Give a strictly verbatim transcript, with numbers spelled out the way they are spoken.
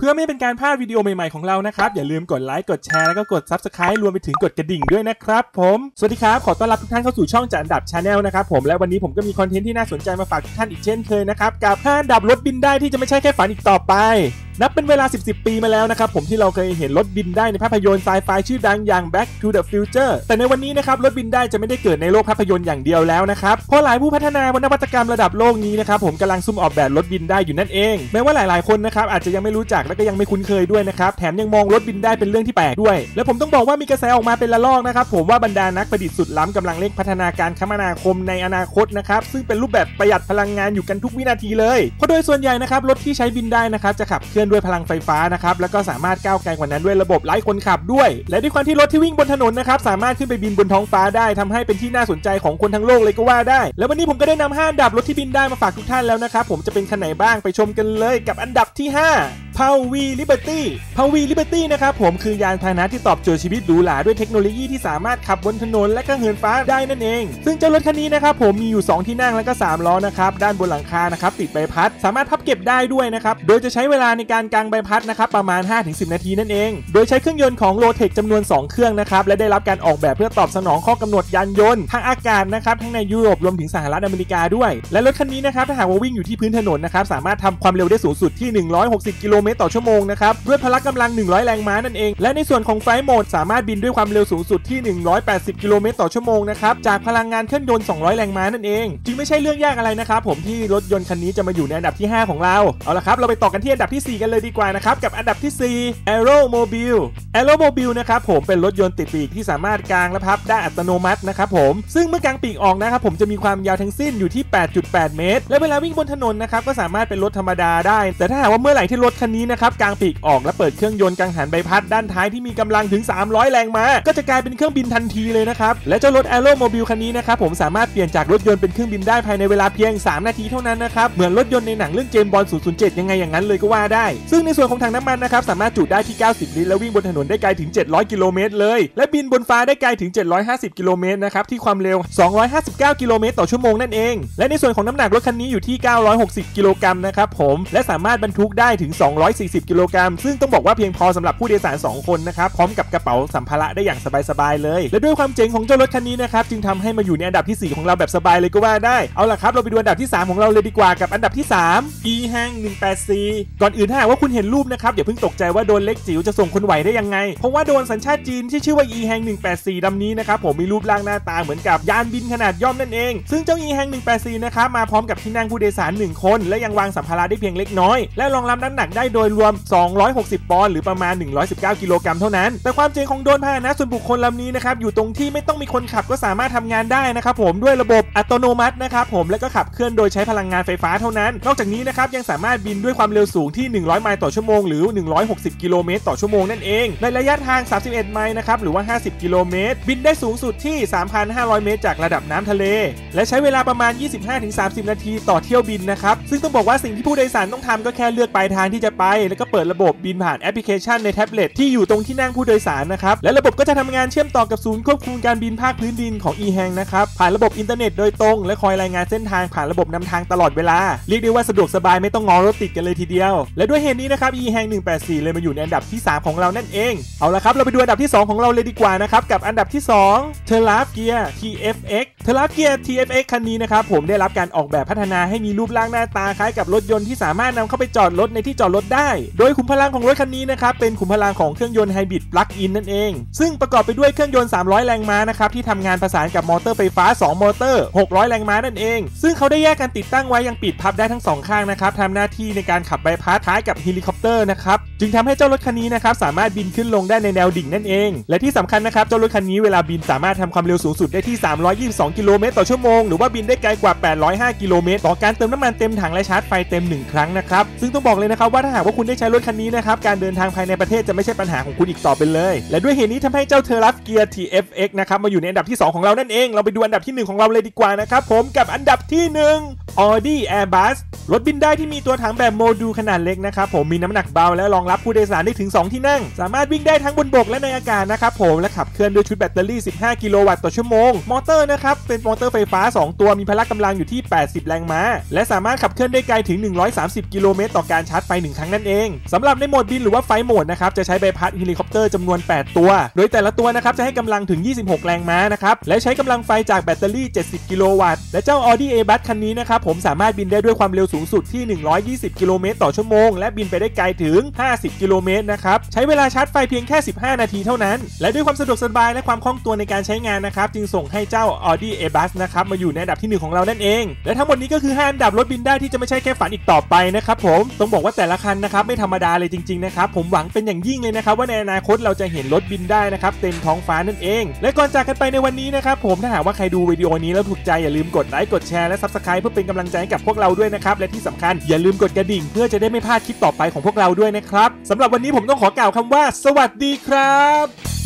พื่อไม่เป็นการพลาดวิดีโอใหม่ๆของเรานะครับอย่าลืมกดไลค์กดแชร์แล้วก็กด ซับสไครบ์ รวมไปถึงกดกระดิ่งด้วยนะครับผมสวัสดีครับขอต้อนรับทุกท่านเข้าสู่ช่องจัดอันดับ Channel นะครับผมและวันนี้ผมก็มีคอนเทนต์ที่น่าสนใจมาฝากทุกท่านอีกเช่นเคยนะครับกับห้าอันดับรถบินได้ที่จะไม่ใช่แค่ฝันอีกต่อไปนับเป็นเวลาสิบ สิบปีมาแล้วนะครับผมที่เราเคยเห็นรถบินได้ในภาพยนตร์ไซไฟชื่อดังอย่าง Back to the Future แต่ในวันนี้นะครับรถบินได้จะไม่ได้เกิดในโลกภาพยนตร์อย่างเดียวแล้วนะครับเพราะหลายผู้พัฒนานวัตกรรมระดับโลกนี้นะครับผมกำลังซุ่มออกแบบรถบินได้อยู่นั่นเองแม้ว่าหลายๆคนนะครับอาจจะยังไม่รู้จักและก็ยังไม่คุ้นเคยด้วยนะครับแถมยังมองรถบินได้เป็นเรื่องที่แปลกด้วยและผมต้องบอกว่ามีกระแสออกมาเป็นละลอกนะครับผมว่าบรรดานักประดิษฐ์สุดล้ำกำลังเร่งพัฒนาการคมนาคมในอนาคตนะครับซึ่งเป็นรูปแบบประหยัดพลังงานอยู่กันทุกวินาทีเลยเพราะโดยส่วนใหญ่นะครับรถที่ใช้บินได้นะครับจะขับเคลื่อนด้วยพลังไฟฟ้านะครับแล้วก็สามารถก้าวไกลกว่านั้นด้วยระบบไร้คนขับด้วยและด้วยความที่รถที่วิ่งบนถนนนะครับสามารถขึ้นไปบินบนท้องฟ้าได้ทำให้เป็นที่น่าสนใจของคนทั้งโลกเลยก็ว่าได้แล้ววันนี้ผมก็ได้นำห้าอันดับรถที่บินได้มาฝากทุกท่านแล้วนะครับผมจะเป็นคันไหนบ้างไปชมกันเลยกับอันดับที่ห้าPower Liberty Power Liberty นะครับผมคือยานพาหนะที่ตอบโจทย์ชีวิตหรูหราด้วยเทคโนโลยีที่สามารถขับบนถนนและก็เหินฟ้าได้นั่นเองซึ่งเจ้ารถคันนี้นะครับผมมีอยู่สองที่นั่งและก็สามล้อนะครับด้านบนหลังคานะครับติดใบพัดสามารถพับเก็บได้ด้วยนะครับโดยจะใช้เวลาในการกางใบพัดนะครับประมาณ ห้าถึงสิบ นาทีนั่นเองโดยใช้เครื่องยนต์ของ Rotax จำนวนสองเครื่องนะครับและได้รับการออกแบบเพื่อตอบสนองข้อกำหนดยานยนต์ทางอากาศนะครับทั้งในยุโรปรวมถึงสหรัฐอเมริกาด้วยและรถคันนี้นะครับถ้าหากว่าวิ่งอยู่ที่พื้นถนนนะครับสามารถทำความเร็วได้สูงสุดที่หนึ่งร้อยหกสิบกิโลเมตรต่อชั่วโมงนะครับด้วยพละกำลังหนึ่งร้อยแรงม้านั่นเองและในส่วนของไฟล์โหมดสามารถบินด้วยความเร็วสูงสุดที่หนึ่งร้อยแปดสิบกิโลเมตรต่อชั่วโมงนะครับจากพลังงานเครื่องยนต์สองร้อยแรงม้านั่นเองจึงไม่ใช่เรื่องยากอะไรนะครับผมที่รถยนต์คันนี้จะมาอยู่ในอันดับที่ห้าของเราเอาละครับเราไปต่อกันที่อันดับที่สี่กันเลยดีกว่านะครับกับอันดับที่สี่ Aeromobile Aeromobile นะครับผมเป็นรถยนต์ติดปีกที่สามารถกางและพับได้อัตโนมัตินะครับผมซึ่งเมื่อกางปีกออกนะครับผมจะมีความยาวทั้งสิ้นอยู่ที่ แปดจุดแปด เมตรและเวลาวิ่งบนถนนนะครับก็สามารถเป็นรถธรรมดาได้แต่ถ้าหากว่าเมื่อไหร่ที่รถคันนี้นะครับกางปีกออกและเปิดเครื่องยนต์กังหันใบพัดด้านท้ายที่มีกำลังถึงสามร้อยแรงม้าก็จะกลายเป็นเครื่องบินทันทีเลยนะครับและเจ้ารถ Aeromobile คันนี้นะครับผมสามารถเปลี่ยนจากรถยนต์เป็นเครื่องบินได้ภายในเวลาเพียงสามนาทีเท่านั้นนะครับเหมือนรถยนต์ในหนังเรื่องเจมส์บอนด์ ศูนย์ ศูนย์ เจ็ดยังไงอย่างนั้นเลยก็ว่าได้ซึ่งในส่วนของถังน้ำมันนะครับสามารถจุได้ที่เก้าสิบลิตรและวิ่งบนถนนได้ไกลถึงเจ็ดร้อยกิโลเมตรเลยและบินบนฟ้าได้ไกลถึงเจ็ดร้อยห้าสิบกิโลเมตรนะครับที่ความเร็วสองร้อยห้าสิบเก้ากิโลเมตรต่อชั่วโมงนั่นเองและในส่วนของน้ำหนักรถคันนี้อยู่ที่เก้าร้อยหกสิบกิโลกรัมนะครับผมและสามารถบรรทุกได้ถึงสองร้อยสี่สิบกิโลกรัมซึ่งต้องบอกว่าเพียงพอสำหรับผู้โดยสารสองคนนะครับพร้อมกับกระเป๋าสัมภาระได้อย่างสบายๆเลยและด้วยความเจ๋งของเจ้ารถคันนี้นะครับจึงทำให้มาอยู่ในอันดับที่สี่ของเราแบบสบายเลยก็ว่าได้เอาล่ะครับเราไปดูอันดับที่สามของเราเลยดีกว่ากับอันดับที่สาม อี แฮง หนึ่งแปดสี่ ก่อนอื่นถ้าหากว่าคุณเห็นรูปนะครับอย่าเพิ่งตกใจว่าโดรนเล็กจิ๋วจะส่งคนไหวได้ยังไงเพราะว่าโดรนสัญชาติจีนที่ชื่อว่า อี แฮง หนึ่งแปดสี่ ลำนี้นะครับผมมีรูปร่างหน้าตาเหมือนกับยานบินขนาดย่อมนั่นเองซึ่งเจ้า อี แฮง หนึ่งแปดสี่ นะครับมาพร้อมกับที่นั่งผู้โดยสารหนึ่งคนและยังวางสัมภาระได้เพียงเล็กน้อยและรองรับน้ำหนักได้โดยรวมสองร้อยหกสิบปอนด์หรือประมาณหนึ่งร้อยสิบเก้ากิโลกรัมเท่านั้นแต่ความเจ๋งของโดรนพาหนะส่วนบุคคลลำนี้นะครับอยู่ตรงที่ไม่ต้องมีคนขับก็สามารถทำงานได้นะครับผมด้วยระบบอัตโนมัตินะครับผมและก็ขับเคลื่อนโดยใช้พลังงานไฟฟ้าเท่านั้นนอกจากนี้นะครับยังสามารถบินด้วยความเร็วสูงที่หนึ่งร้อยไมล์ต่อชั่วโมงหรือหนึ่งร้อยหกสิบกิโลเมตรต่อชั่วโมงนั่นเองในระยะทางสามสิบเอ็ดไมล์นะครับหรือว่าห้าสิบกิโลเมตรบินได้สูงสุดที่ สามพันห้าร้อย เมตรจากระดับน้ำทะเลและใช้เวลาประมาณ ยี่สิบห้าถึงสามสิบ นาทีต่อเที่ยวบินนะครับซึ่งต้องบอกว่าสิ่งที่ผู้โดยสารต้องทำก็แค่เลือกปลายทางที่จะไปแล้วก็เปิดระบบบินผ่านแอปพลิเคชันในแท็บเล็ตที่อยู่ตรงที่นั่งผู้โดยสารนะครับและระบบก็จะทำงานเชื่อมต่อกับศูนย์ควบคุมการบินภาคพื้นดินของ อี แฮง นะครับผ่านระบบอินเทอร์เน็ตโดยตรงและคอยรายงานเส้นทางผ่านระบบนำทางตลอดเวลาเรียกได้ว่าสะดวกสบายไม่ต้องงอรถติดกันเลยทีเดียวและด้วยเหตุนี้นะครับ อี แฮง หนึ่งแปดสี่ เลยมาอยู่ในอันดับที่สามของเรานั่นเองเอาละครับเราไปดูอันดับที่สองของเราเลยดีกว่านะครับกับอันดับที่สอง Terravia ที เอฟ เอ็กซ์ Terravia ที เอฟ เอ็กซ์ คันนี้นะครับผมได้รับการออกแบบพัฒนาให้มีรูปร่างหน้าตาคล้ายกับรถยนต์ที่สามารถนำเข้าไปจอดรถในที่จอดรถได้โดยขุมพลังของรถคันนี้นะครับเป็นขุมพลังของเครื่องยนต์ไฮบริดปลั๊กอินนั่นเองซึ่งประกอบไปด้วยเครื่องยนต์สามร้อยแรงม้านะครับที่ทำงานประสานกับมอเตอร์ไฟฟ้าสองมอเตอร์หกร้อยแรงม้านั่นเองซึ่งเขาได้แยกกันติดตั้งไว้ยังปีกพับได้ทั้งสองข้างนะครับทำหน้าที่ในการขับใบพัดคล้ายกับเฮลิคอปเตอร์นะครับจึงทำให้เจ้ารถคันนี้นะครับสามารถบินขึ้นลงได้ในแนวดิ่งนั่นเองและที่สำคัญนะครับเจ้ารถคันนี้เวลาบินสามารถทำความเร็วสูงสุดได้ที่สามร้อยยี่สิบสองกิโลเมตรต่อชั่วโมงหรือว่าบินได้ไกลกว่าแปดร้อยห้ากิโลเมตรต่อการเติมน้ำมันเต็มถังและชาร์จไฟเต็มหนึ่งครั้งนะครับซึ่งต้องบอกเลยนะครับว่าถ้าหากว่าคุณได้ใช้รถคันนี้นะครับการเดินทางภายในประเทศจะไม่ใช่ปัญหาของคุณอีกต่อไปเลยและด้วยเหตุนี้ทำให้เจ้า Terravia ที เอฟ เอ็กซ์ นะครับมาอยู่ในอันดับที่สองของเรานั่นเองเราไปดูอันดับที่หนึ่งของเราเลยดีกว่านะครับผมกับอันดับที่หนึ่ง Audi Airbus รถบินได้ที่มีตัวถังแบบโมดูลขนาดเล็กนะครับผมมีน้ำหนักเบาและรองรับผู้โดยสารได้ถึงสองที่นั่งสามารถวิ่งได้ทั้งบนบกและในอากาศนะครับผมและขับเคลื่อนด้วยชุดแบตเตอรี่สิบห้ากิโลวัตต์ต่อชั่วโมงมอเตอร์นะครับเป็นมอเตอร์ไฟฟ้าสองตัวมีพละกำลังอยู่ที่แปดสิบแรงม้าและสามารถขับเคลื่อนได้ไกลถึงหนึ่งร้อยสามสิบกิโลเมตรต่อการชาร์จไฟหนึ่งครั้งนั่นเองสำหรับในโหมดบินหรือว่าไฟโหมดนะครับจะใช้ใบพัดเฮลิคอปเตอร์จำนวนแปดตัวโดยแต่ละตัวนะครับจะให้กำลังถึงยี่สิบหกแรงม้านะครับและใช้กำลังไฟจากแบตเตอรี่เจ็ดสิบกิโลวัตต์และเจ้า Audi A-Bus คันนี้นะครับผมสามารถบินได้ด้วยความเร็วสูงสุดที่หนึ่งร้อยยี่สิบกิโลเมตรต่อชั่วโมงและบินไปได้ไกลถึงห้าสิบกิโลเมตรนะครับใช้เวลาชาร์จไฟเพียงแค่สิบห้านาทีเท่านั้นและด้วยความสะดวกสบายและความคล่องตัวในการใช้งานนะครับจึงส่งให้เจ้า Audi A-Bus นะครับมาอยู่ในอันดับที่หนึ่งของเรานั่นเองและทั้งหมดนี้ก็คือห้าอันดับรถบินได้ที่จะไม่ใช่แค่ฝันอีกต่อไปนะครับผมต้องบอกว่าแต่ละคันนะครับไม่ธรรมดาเลยจริงๆนะครับผมหวังเป็นอย่างยิ่งเลยนะครับว่าในอนาคตเราจะเห็นรถบินได้นะครับเต็มท้องฟ้านั่นเองและก่อนจากกันไปในวันนี้นะครับผมถ้าหากว่าใครดูวิดีโอนี้แล้วถูกใจอย่าลืมกดไลค์กดแชร์และ ซับสไครบ์ เพื่อเป็นกำลังใจให้กับพวกเราด้วยนะครับและที่สำคัญอย่าลืมกดกระดิ่งเพื่อจะได้ไม่พลาดคลิปต่อไปของพวกเราด้วยนะครับสำหรับวันนี้ผมต้องขอกล่าวคำว่าสวัสดีครับ